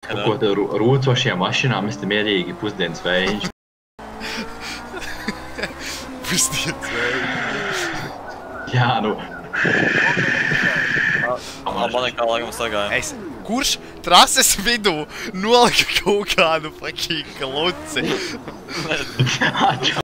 Ko te rūcošajām mašīnām, mēs te mierīgi pusdienas vējiņš. Pusdienas vējiņš. Jā, nu. Man nekā laikam sagāja. Kurš trases vidū nolika kaut kādu fucking kluci?